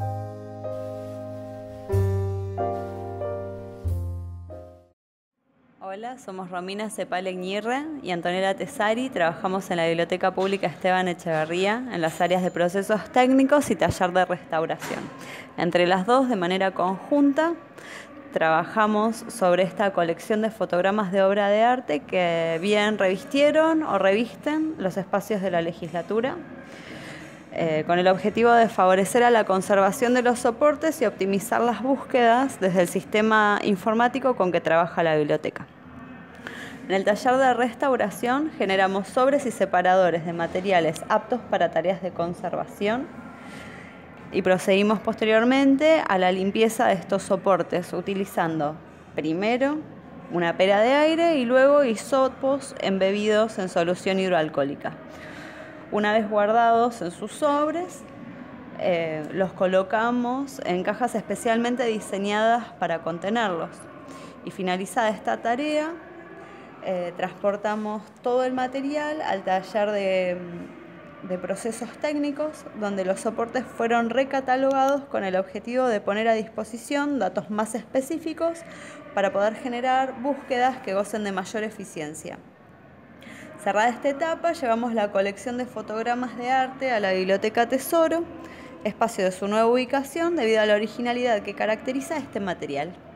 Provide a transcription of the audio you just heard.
Hola, somos Romina Cepale-Aguirre y Antonella Tesari. Trabajamos en la Biblioteca Pública Esteban Echeverría en las áreas de procesos técnicos y taller de restauración. Entre las dos, de manera conjunta, trabajamos sobre esta colección de fotogramas de obra de arte que bien revistieron o revisten los espacios de la legislatura, con el objetivo de favorecer a la conservación de los soportes y optimizar las búsquedas desde el sistema informático con que trabaja la biblioteca. En el taller de restauración generamos sobres y separadores de materiales aptos para tareas de conservación y procedimos posteriormente a la limpieza de estos soportes utilizando primero una pera de aire y luego hisopos embebidos en solución hidroalcohólica. Una vez guardados en sus sobres, los colocamos en cajas especialmente diseñadas para contenerlos. Y finalizada esta tarea, transportamos todo el material al taller de procesos técnicos, donde los soportes fueron recatalogados con el objetivo de poner a disposición datos más específicos para poder generar búsquedas que gocen de mayor eficiencia. Cerrada esta etapa, llevamos la colección de fotogramas de arte a la Biblioteca Tesoro, espacio de su nueva ubicación debido a la originalidad que caracteriza este material.